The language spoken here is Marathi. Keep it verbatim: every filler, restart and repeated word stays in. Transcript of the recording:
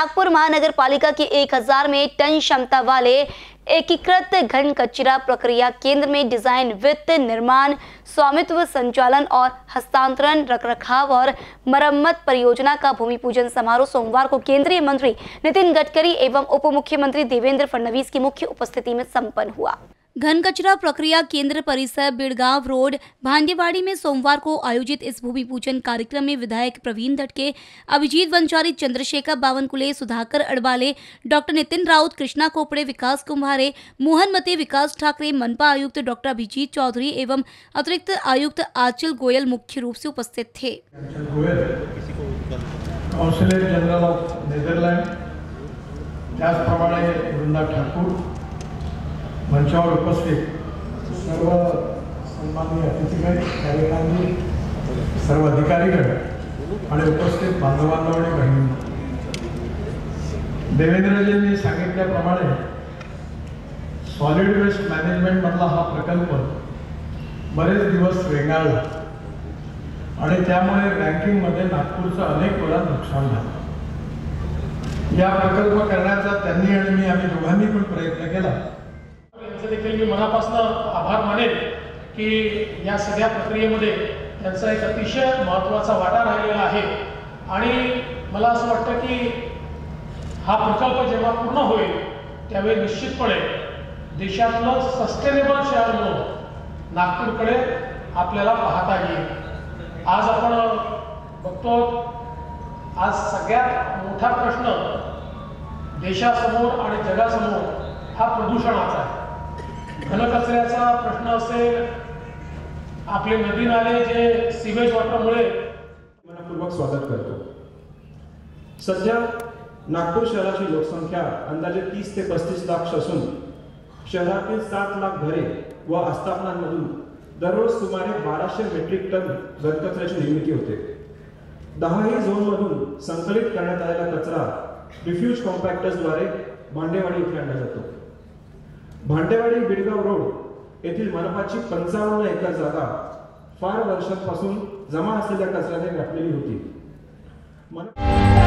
नागपुर महानगर पालिका के एक हज़ार में टन क्षमता वाले एकीकृत घन कचरा प्रक्रिया केंद्र में डिजाइन, वित्त, निर्माण, स्वामित्व, संचालन और हस्तांतरण, रखरखाव और मरम्मत परियोजना का भूमि पूजन समारोह सोमवार को केंद्रीय मंत्री नितिन गडकरी एवं उप मुख्यमंत्री देवेंद्र फडणवीस की मुख्य उपस्थिति में संपन्न हुआ। घन कचरा प्रक्रिया केंद्र परिसर बिड़गांव रोड भांडेवाड़ी में सोमवार को आयोजित इस भूमि पूजन कार्यक्रम में विधायक प्रवीण दटके, अभिजीत वंचारी, चंद्रशेखर बावनकुले, सुधाकर अड़बाले, डॉक्टर नितिन राउत, कृष्णा कोपड़े, विकास कुम्हारे, मोहन मते, विकास ठाकरे, मनपा आयुक्त डॉक्टर अभिजीत चौधरी एवं अतिरिक्त आयुक्त आंचल गोयल मुख्य रूप से उपस्थित थे। काउंसिलर जनरल ऑफ नेदरलैंड, त्याचप्रमाणे वृंदा ठाकूर, मंचावर उपस्थित सर्व सन्माननीय अतिथीगण, कार्यकारिणी, सर्व अधिकारीगण आणि उपस्थित बांधवांनो आणि बहिणींनो, देवेंद्रजींनी सांगितल्याप्रमाणे सॉलिड वेस्ट मॅनेजमेंट मधला हा प्रकल्प बरेच दिवस रेंगाळला आणि त्यामुळे रँकिंग मध्ये नागपूरचं अनेक वेळा नुकसान झालं। या प्रकल्प करण्याचा त्यांनी आणि मी आम्ही दोघांनी पण प्रयत्न केला। देखील मी मनापासून आभार मानेन की या सगळ्या प्रक्रियेमध्ये त्यांचा एक अतिशय महत्त्वाचा वाटा राहिलेला आहे आणि मला असं वाटतं की हा प्रकल्प जेव्हा पूर्ण होईल त्यावेळी निश्चितपणे देशातलं सस्टेनेबल शहर म्हणून नागपूरकडे आपल्याला पाहता येईल। आज आपण बघतो, आज सगळ्यात मोठा प्रश्न देशासमोर आणि जगासमोर हा प्रदूषणाचा आहे। घनकचऱ्याचा प्रश्न असेल, आपले नदी नाले जे सीवेज वॉटरमुळे मनपूर्वक स्वागत करतो। सध्या नागपूर शहराची लोकसंख्या अंदाजे तीस ते पस्तीस लाख असून शहरातील सात लाख घरे व आस्थापनांमधून दररोज सुमारे बाराशे मेट्रिक टन घनकचऱ्याची निर्मिती होते। दहाही झोनमधून संकलित करण्यात आलेला कचरा रिफ्यूज कॉम्पॅक्टर्सद्वारे भांडेवाडी येथे आणला जातो। भांडेवाडी बिडगाव रोड येथील मनपाची पंचावन्न एकर जागा फार वर्षांपासून जमा असलेल्या कचऱ्याने व्यापलेली होती।